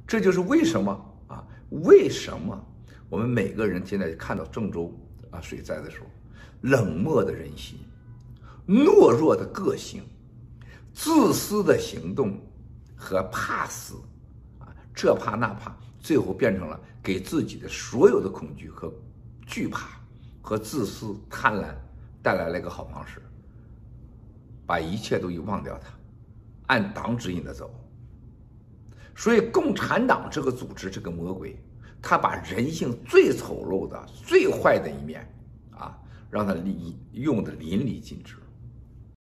这就是为什么啊？为什么我们每个人现在看到郑州啊水灾的时候，冷漠的人心、懦弱的个性、自私的行动和怕死啊，这怕那怕，最后变成了给自己的所有的恐惧和惧怕和自私贪婪带来了一个好方式，把一切都忘掉它，按党指引的走。所以共产党这个组织，这个魔鬼，他把人性最丑陋的、最坏的一面啊，让他用的淋漓尽致。